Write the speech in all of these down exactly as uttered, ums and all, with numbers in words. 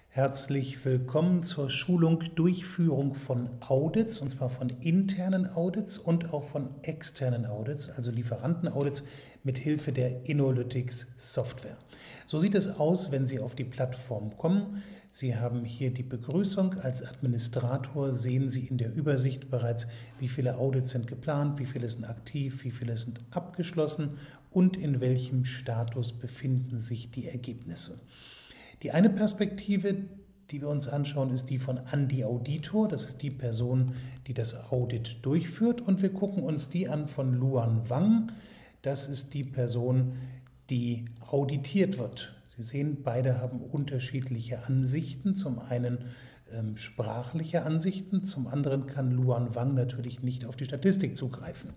Herzlich willkommen zur Schulung Durchführung von Audits, und zwar von internen Audits und auch von externen Audits, also Lieferantenaudits mit Hilfe der Innolytics Software. So sieht es aus, wenn Sie auf die Plattform kommen. Sie haben hier die Begrüßung. Als Administrator sehen Sie in der Übersicht bereits, wie viele Audits sind geplant, wie viele sind aktiv, wie viele sind abgeschlossen und in welchem Status befinden sich die Ergebnisse. Die eine Perspektive, die wir uns anschauen, ist die von Andi Auditor. Das ist die Person, die das Audit durchführt. Und wir gucken uns die an von Luan Wang. Das ist die Person, die auditiert wird. Sie sehen, beide haben unterschiedliche Ansichten. Zum einen ähm, sprachliche Ansichten, zum anderen kann Luan Wang natürlich nicht auf die Statistik zugreifen.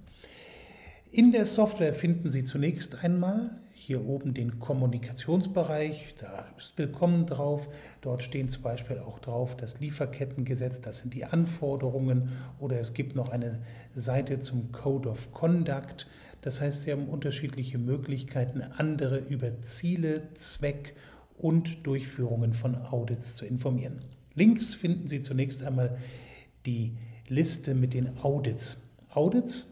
In der Software finden Sie zunächst einmal hier oben den Kommunikationsbereich, da ist Willkommen drauf. Dort stehen zum Beispiel auch drauf das Lieferkettengesetz, das sind die Anforderungen, oder es gibt noch eine Seite zum Code of Conduct. Das heißt, Sie haben unterschiedliche Möglichkeiten, andere über Ziele, Zweck und Durchführungen von Audits zu informieren. Links finden Sie zunächst einmal die Liste mit den Audits. Audits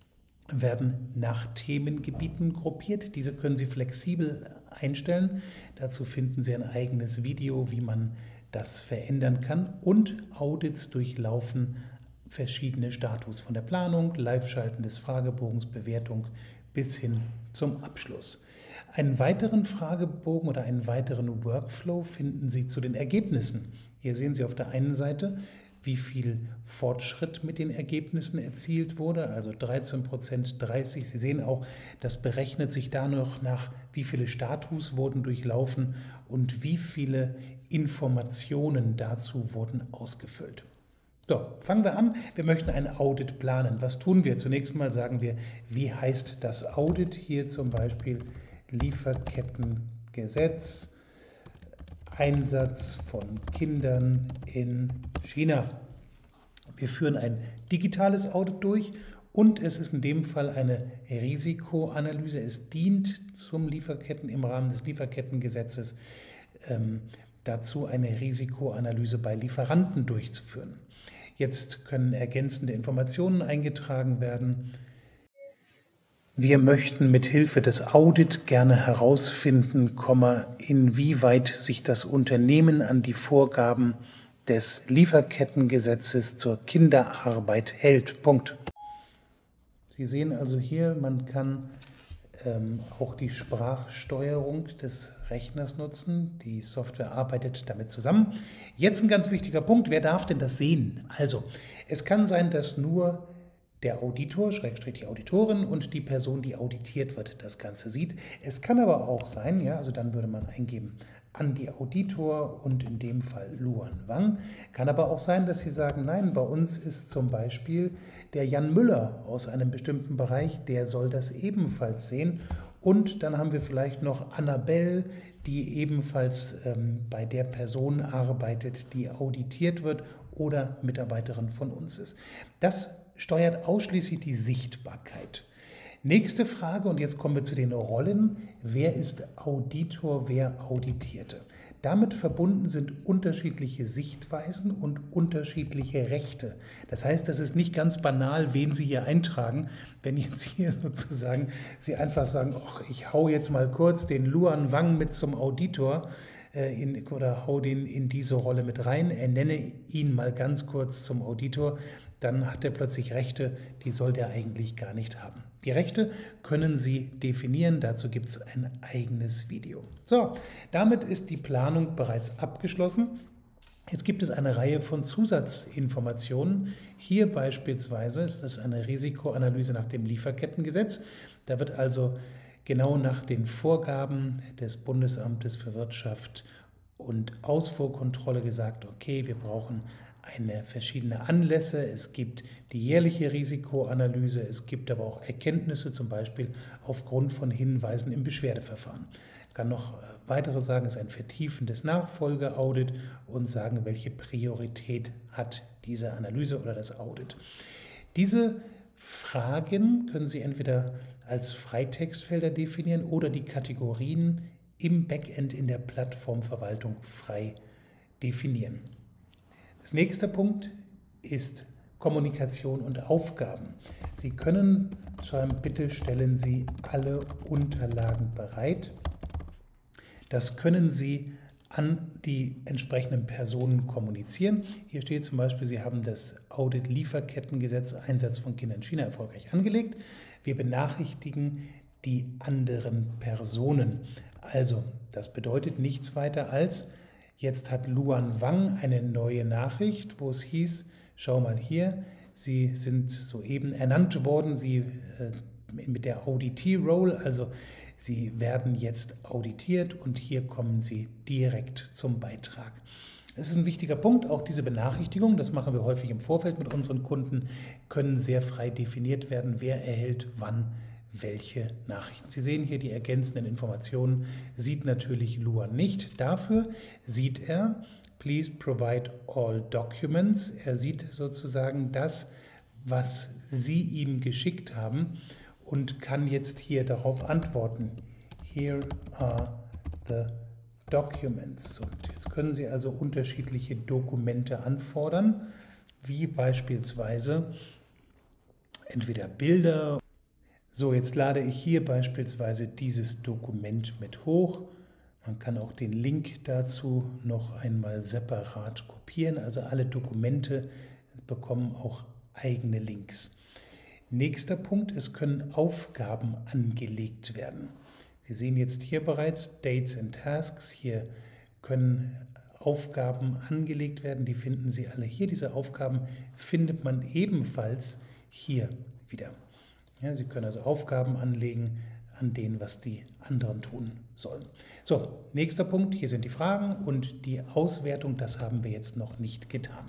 werden nach Themengebieten gruppiert. Diese können Sie flexibel einstellen. Dazu finden Sie ein eigenes Video, wie man das verändern kann. Und Audits durchlaufen verschiedene Status, von der Planung, Live-Schalten des Fragebogens, Bewertung bis hin zum Abschluss. Einen weiteren Fragebogen oder einen weiteren Workflow finden Sie zu den Ergebnissen. Hier sehen Sie auf der einen Seite, wie viel Fortschritt mit den Ergebnissen erzielt wurde, also dreizehn Prozent, dreißig Prozent. Sie sehen auch, das berechnet sich da noch nach, wie viele Status wurden durchlaufen und wie viele Informationen dazu wurden ausgefüllt. So, fangen wir an. Wir möchten ein Audit planen. Was tun wir? Zunächst mal sagen wir, wie heißt das Audit? Hier zum Beispiel Lieferkettengesetz. Einsatz von Kindern in China. Wir führen ein digitales Audit durch und es ist in dem Fall eine Risikoanalyse. Es dient zum Lieferketten im Rahmen des Lieferkettengesetzes ähm, dazu, eine Risikoanalyse bei Lieferanten durchzuführen. Jetzt können ergänzende Informationen eingetragen werden. Wir möchten mit Hilfe des Audit gerne herausfinden, inwieweit sich das Unternehmen an die Vorgaben des Lieferkettengesetzes zur Kinderarbeit hält. Punkt. Sie sehen also hier, man kann ähm, auch die Sprachsteuerung des Rechners nutzen. Die Software arbeitet damit zusammen. Jetzt ein ganz wichtiger Punkt, wer darf denn das sehen? Also, es kann sein, dass nur der Auditor, Schrägstrich die Auditorin und die Person, die auditiert wird, das Ganze sieht. Es kann aber auch sein, ja, also dann würde man eingeben Andi Auditor und in dem Fall Luan Wang. Kann aber auch sein, dass Sie sagen, nein, bei uns ist zum Beispiel der Jan Müller aus einem bestimmten Bereich, der soll das ebenfalls sehen. Und dann haben wir vielleicht noch Annabelle, die ebenfalls ähm, bei der Person arbeitet, die auditiert wird oder Mitarbeiterin von uns ist. Das steuert ausschließlich die Sichtbarkeit. Nächste Frage, und jetzt kommen wir zu den Rollen. Wer ist Auditor, wer Auditierte? Damit verbunden sind unterschiedliche Sichtweisen und unterschiedliche Rechte. Das heißt, das ist nicht ganz banal, wen Sie hier eintragen, wenn jetzt hier sozusagen Sie einfach sagen, ach, ich hau jetzt mal kurz den Luan Wang mit zum Auditor äh, in, oder hau den in diese Rolle mit rein, ernenne ihn mal ganz kurz zum Auditor. Dann hat er plötzlich Rechte, die soll der eigentlich gar nicht haben. Die Rechte können Sie definieren, dazu gibt es ein eigenes Video. So, damit ist die Planung bereits abgeschlossen. Jetzt gibt es eine Reihe von Zusatzinformationen. Hier beispielsweise ist das eine Risikoanalyse nach dem Lieferkettengesetz. Da wird also genau nach den Vorgaben des Bundesamtes für Wirtschaft und Ausfuhrkontrolle gesagt, okay, wir brauchen eine verschiedene Anlässe, es gibt die jährliche Risikoanalyse, es gibt aber auch Erkenntnisse, zum Beispiel aufgrund von Hinweisen im Beschwerdeverfahren. Ich kann noch weitere sagen, es ist ein vertiefendes Nachfolgeaudit und sagen, welche Priorität hat diese Analyse oder das Audit. Diese Fragen können Sie entweder als Freitextfelder definieren oder die Kategorien im Backend in der Plattformverwaltung frei definieren. Das nächste Punkt ist Kommunikation und Aufgaben. Sie können schreiben, bitte stellen Sie alle Unterlagen bereit. Das können Sie an die entsprechenden Personen kommunizieren. Hier steht zum Beispiel, Sie haben das Audit-Lieferkettengesetz Einsatz von Kindern in China erfolgreich angelegt. Wir benachrichtigen die anderen Personen. Also, das bedeutet nichts weiter als, jetzt hat Luan Wang eine neue Nachricht, wo es hieß, schau mal hier, Sie sind soeben ernannt worden, Sie äh, mit der Auditee-Role, also Sie werden jetzt auditiert und hier kommen Sie direkt zum Beitrag. Das ist ein wichtiger Punkt, auch diese Benachrichtigungen, das machen wir häufig im Vorfeld mit unseren Kunden, können sehr frei definiert werden, wer erhält wann welche Nachrichten. Sie sehen hier die ergänzenden Informationen, sieht natürlich Luan nicht. Dafür sieht er, please provide all documents. Er sieht sozusagen das, was Sie ihm geschickt haben und kann jetzt hier darauf antworten. Here are the documents. Und jetzt können Sie also unterschiedliche Dokumente anfordern, wie beispielsweise entweder Bilder. So, jetzt lade ich hier beispielsweise dieses Dokument mit hoch. Man kann auch den Link dazu noch einmal separat kopieren. Also alle Dokumente bekommen auch eigene Links. Nächster Punkt, es können Aufgaben angelegt werden. Sie sehen jetzt hier bereits Dates and Tasks. Hier können Aufgaben angelegt werden. Die finden Sie alle hier. Diese Aufgaben findet man ebenfalls hier wieder. Ja, Sie können also Aufgaben anlegen an denen, was die anderen tun sollen. So, nächster Punkt, hier sind die Fragen und die Auswertung, das haben wir jetzt noch nicht getan.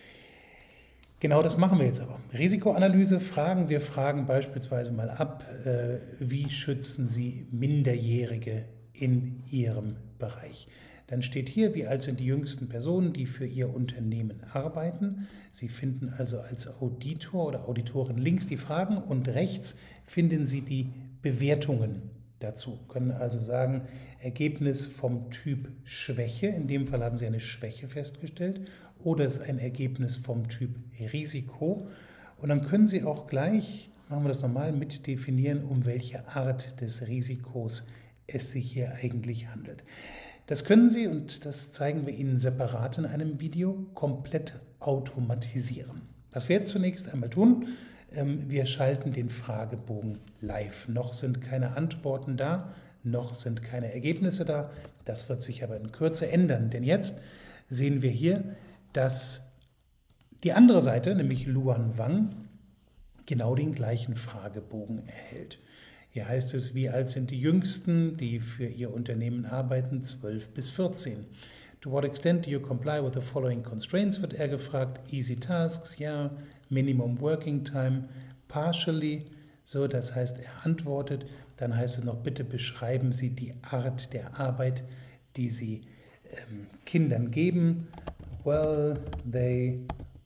Genau das machen wir jetzt aber. Risikoanalyse, Fragen. Wir fragen beispielsweise mal ab, äh, wie schützen Sie Minderjährige in Ihrem Bereich. Dann steht hier, wie alt sind die jüngsten Personen, die für Ihr Unternehmen arbeiten. Sie finden also als Auditor oder Auditorin links die Fragen und rechts finden Sie die Bewertungen dazu. Können also sagen, Ergebnis vom Typ Schwäche, in dem Fall haben Sie eine Schwäche festgestellt, oder ist ein Ergebnis vom Typ Risiko. Und dann können Sie auch gleich, machen wir das nochmal, mit definieren, um welche Art des Risikos es sich hier eigentlich handelt. Das können Sie, und das zeigen wir Ihnen separat in einem Video, komplett automatisieren. Was wir jetzt zunächst einmal tun, wir schalten den Fragebogen live. Noch sind keine Antworten da, noch sind keine Ergebnisse da. Das wird sich aber in Kürze ändern, denn jetzt sehen wir hier, dass die andere Seite, nämlich Luan Wang, genau den gleichen Fragebogen erhält. Hier heißt es, wie alt sind die Jüngsten, die für ihr Unternehmen arbeiten, zwölf bis vierzehn. To what extent do you comply with the following constraints, wird er gefragt. Easy tasks, ja. Minimum working time, partially. So, das heißt, er antwortet. Dann heißt es noch, bitte beschreiben Sie die Art der Arbeit, die Sie ähm, Kindern geben. Well, they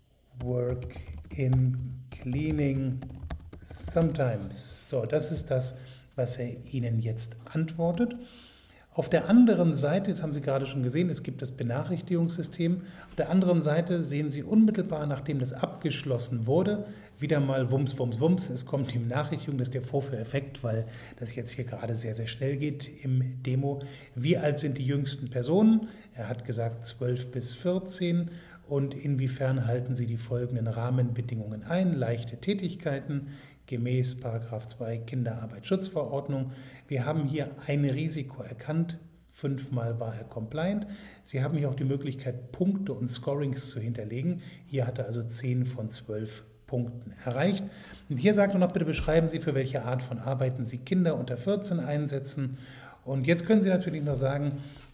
work in cleaning sometimes. So, das ist das, was er Ihnen jetzt antwortet. Auf der anderen Seite, jetzt haben Sie gerade schon gesehen, es gibt das Benachrichtigungssystem. Auf der anderen Seite sehen Sie unmittelbar, nachdem das abgeschlossen wurde, wieder mal Wumms, Wumms, Wumms. Es kommt die Benachrichtigung, das ist der Vorführeffekt, weil das jetzt hier gerade sehr, sehr schnell geht im Demo. Wie alt sind die jüngsten Personen? Er hat gesagt zwölf bis vierzehn. Und inwiefern halten Sie die folgenden Rahmenbedingungen ein? Leichte Tätigkeiten gemäß Paragraph zwei Kinderarbeitsschutzverordnung. Wir haben hier ein Risiko erkannt. Fünfmal war er compliant. Sie haben hier auch die Möglichkeit, Punkte und Scorings zu hinterlegen. Hier hat er also zehn von zwölf Punkten erreicht. Und hier sagt er noch, bitte beschreiben Sie, für welche Art von Arbeiten Sie Kinder unter vierzehn einsetzen. Und jetzt können Sie natürlich noch sagen,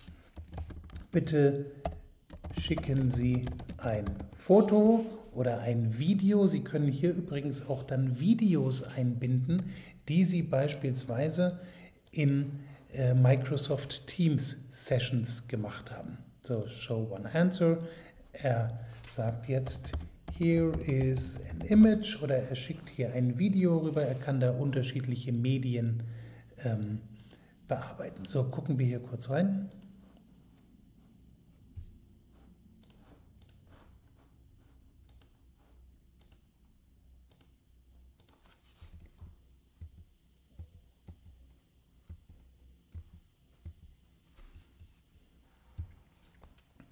bitte schicken Sie ein Foto oder ein Video. Sie können hier übrigens auch dann Videos einbinden, die Sie beispielsweise in äh, Microsoft Teams Sessions gemacht haben. So, show one answer. Er sagt jetzt, here is an image, oder er schickt hier ein Video rüber. Er kann da unterschiedliche Medien ähm, bearbeiten. So, gucken wir hier kurz rein.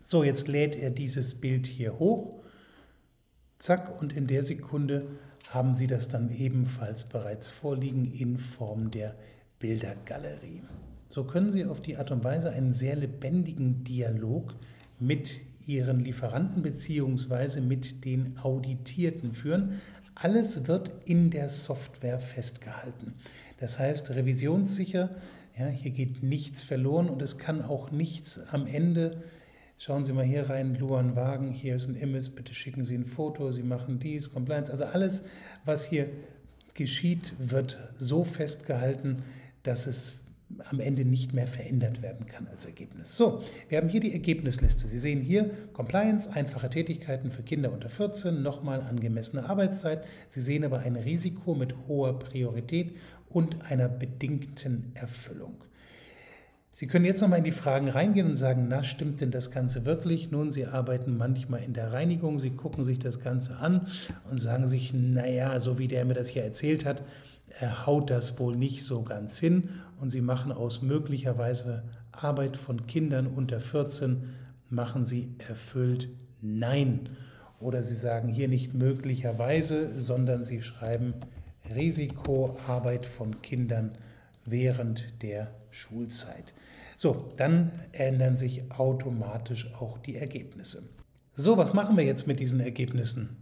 So, jetzt lädt er dieses Bild hier hoch. Zack, und in der Sekunde haben Sie das dann ebenfalls bereits vorliegen in Form der Bildergalerie. So können Sie auf die Art und Weise einen sehr lebendigen Dialog mit Ihren Lieferanten bzw. mit den Auditierten führen. Alles wird in der Software festgehalten. Das heißt, revisionssicher, ja, hier geht nichts verloren und es kann auch nichts am Ende. Schauen Sie mal hier rein, Luan Wagen, hier ist ein Image, bitte schicken Sie ein Foto, Sie machen dies, Compliance. Also alles, was hier geschieht, wird so festgehalten, dass es am Ende nicht mehr verändert werden kann als Ergebnis. So, wir haben hier die Ergebnisliste. Sie sehen hier Compliance, einfache Tätigkeiten für Kinder unter vierzehn, nochmal angemessene Arbeitszeit. Sie sehen aber ein Risiko mit hoher Priorität und einer bedingten Erfüllung. Sie können jetzt nochmal in die Fragen reingehen und sagen, na, stimmt denn das Ganze wirklich? Nun, Sie arbeiten manchmal in der Reinigung, Sie gucken sich das Ganze an und sagen sich, naja, so wie der mir das hier erzählt hat, er haut das wohl nicht so ganz hin und Sie machen aus möglicherweise Arbeit von Kindern unter vierzehn, machen Sie erfüllt Nein. Oder Sie sagen hier nicht möglicherweise, sondern Sie schreiben Risikoarbeit von Kindern während der Schulzeit. So, dann ändern sich automatisch auch die Ergebnisse. So, was machen wir jetzt mit diesen Ergebnissen?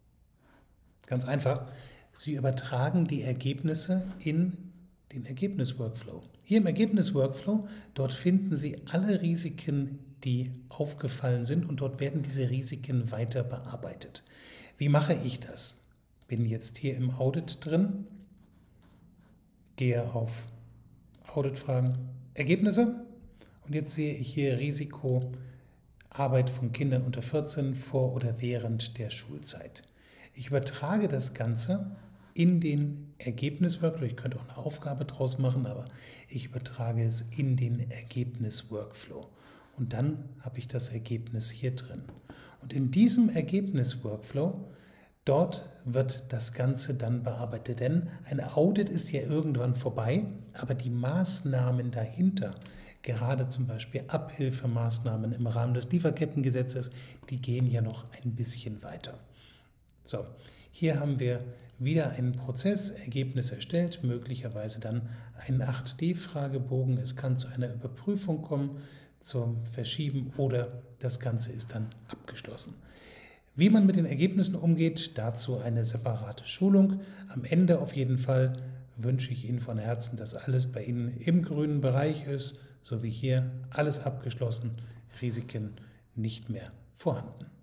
Ganz einfach. Sie übertragen die Ergebnisse in den Ergebnis-Workflow. Hier im Ergebnis-Workflow, dort finden Sie alle Risiken, die aufgefallen sind und dort werden diese Risiken weiter bearbeitet. Wie mache ich das? Bin jetzt hier im Audit drin, gehe auf Auditfragen, Ergebnisse und jetzt sehe ich hier Risiko, Arbeit von Kindern unter vierzehn vor oder während der Schulzeit. Ich übertrage das Ganze in den Ergebnis-Workflow. Ich könnte auch eine Aufgabe draus machen, aber ich übertrage es in den Ergebnis-Workflow. Und dann habe ich das Ergebnis hier drin. Und in diesem Ergebnis-Workflow, dort wird das Ganze dann bearbeitet. Denn ein Audit ist ja irgendwann vorbei, aber die Maßnahmen dahinter, gerade zum Beispiel Abhilfemaßnahmen im Rahmen des Lieferkettengesetzes, die gehen ja noch ein bisschen weiter. So, hier haben wir wieder einen Prozess, Ergebnis erstellt, möglicherweise dann einen acht D Fragebogen. Es kann zu einer Überprüfung kommen, zum Verschieben oder das Ganze ist dann abgeschlossen. Wie man mit den Ergebnissen umgeht, dazu eine separate Schulung. Am Ende auf jeden Fall wünsche ich Ihnen von Herzen, dass alles bei Ihnen im grünen Bereich ist, so wie hier alles abgeschlossen, Risiken nicht mehr vorhanden.